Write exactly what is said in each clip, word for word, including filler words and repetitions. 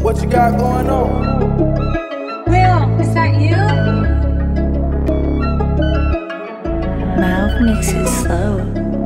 What you got going on? Will, is that you? Mouth makes it slow.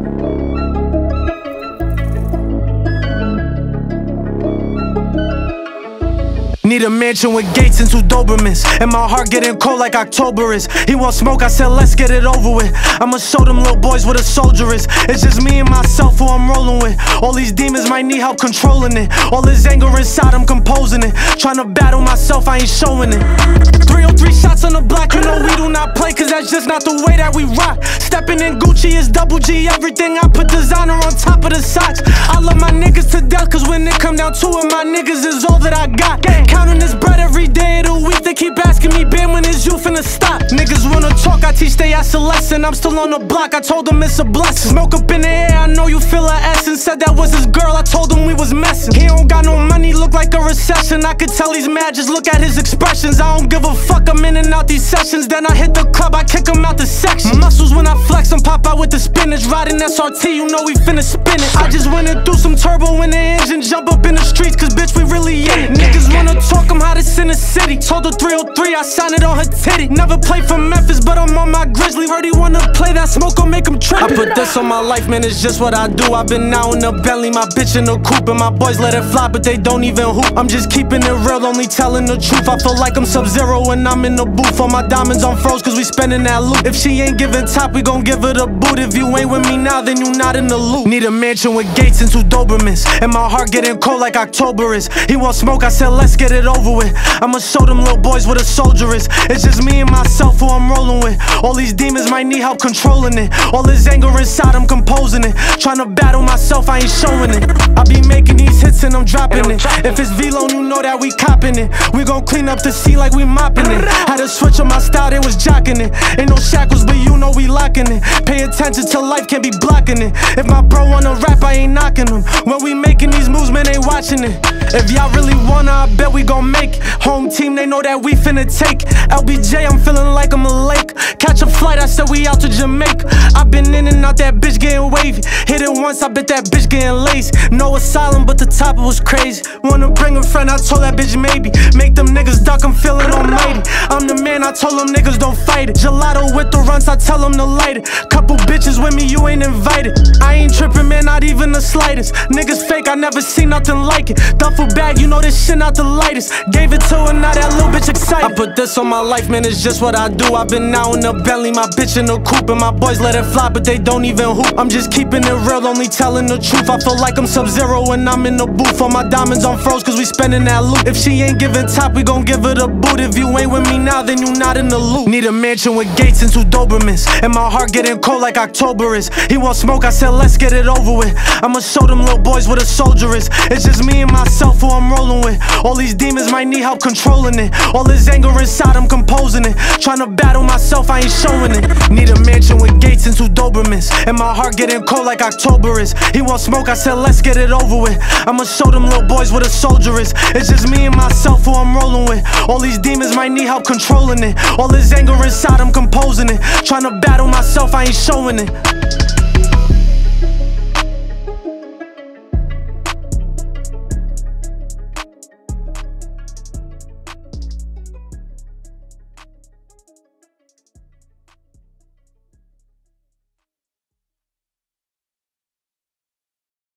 Need a mansion with gates and two Dobermans, and my heart getting cold like October is. He want smoke, I said let's get it over with. I'ma show them little boys what a soldier is. It's just me and myself who I'm rolling with. All these demons might need help controlling it. All this anger inside, I'm composing it. Trying to battle myself, I ain't showing it. Three oh three shots on the block, you know we do not play, cause that's just not the way that we rock. Stepping in Gucci is double G, everything I put designer on top of the socks. I love my niggas to death, cause when it come down to it, my niggas is all that I got. Counting this bread every day of the week, they keep asking me, Ben, when is you finna stop? Niggas wanna talk, I teach they ass a lesson. I'm still on the block, I told them it's a blessing. Smoke up in the air, I know you feel her essence. Said that was his girl, I told him we was messing. He don't got no money, look like a recession. I could tell he's mad, just look at his expressions. I don't give a fuck, I'm in and out these sessions. Then I hit the club, I kick him out the section. Muscles when I flex, I'm pop out with the spinach. Riding S R T, you know we finna spin it. I just went and threw some turbo in the engine. Jump up in the streets, cause bitch we really in it. Niggas wanna talk, I'm hottest in the city. Told her three oh three, I signed it on her titty. Never played for Memphis, but I'm on my Grizzly. Heard he wanna play that smoke, gon' make him trip. I put this on my life, man, it's just what I do. I've been out in the Bentley, my bitch in the coupe, and my boys let it fly, but they don't even hoop. I'm just keeping it real, only telling the truth. I feel like I'm Sub-Zero when I'm in the booth. All my diamonds on froze, cause we spending that loot. If she ain't giving top, we gon' give her the boot. If you ain't with me now, then you not in the loop. Need a mansion with gates and two Dobermans, and my heart getting cold like October is. He want smoke, I said let's get it over with. I'ma show them little boys what a soldier is. It's just me and myself who I'm rolling with. All these demons might need help controlling it. All this anger inside, I'm composing it. Trying to battle myself, I ain't showing it. I be making these hits and I'm dropping it. If it's V-Lone, you know that we copping it. We gon' clean up the scene like we mopping it. Had to switch on my style, they was jocking it. Ain't no shackles, but you know we locking it. Pay attention to life, can't be blocking it. If my bro wanna rap, I ain't knocking him. When we making these moves, man, they watching it. If y'all really wanna, I bet we gon' make it. Home team, they know that we finna take L B J, I'm feeling like I'm a lake. Catch a flight, I said we out to Jamaica. I been in and out that bitch getting wavy. Hit it once, I bet that bitch getting lazy. No asylum, but the top it was crazy. Wanna bring a friend, I told that bitch maybe. Make them niggas duck, I'm feeling almighty. I'm the man, I told them niggas don't fight it. Gelato with the runs, I tell them to light it. Couple bitches with me, you ain't invited. I ain't tripping, man, not even the slightest. Niggas fake, I never seen nothing like it. Duffel bag, you know this shit not the lightest. Gave it to her, now that little bitch excited. I put this on my life, man, it's just what I do. I've been out in the Bentley, my bitch in the coupe, and my boys let it fly, but they don't even hoop. I'm just keeping it real, only telling the truth. I feel like I'm Sub-Zero when I'm in the booth. All my diamonds on froze, cause we spending that loot. If she ain't giving top, we gon' give her the boot. If you ain't with me now, then you not in the loop. Need a mansion with gates and two Dobermans, and my heart getting cold like October is. He want smoke, I said let's get it over with. I'ma show them little boys what a soldier is. It's just me and myself who I'm rolling with. All these demons might need help controlling it. All this anger inside, I'm composing it. Trying to battle myself, I ain't showing it. Need a mansion with gates and two Dobermans, and my heart getting cold like October is. He want smoke, I said let's get it over with. I'ma show them little boys what a soldier is. It's just me and myself who I'm rolling with. All these demons might need help controlling it. All this anger inside, I'm composing it. Trying to battle myself, I ain't showing it.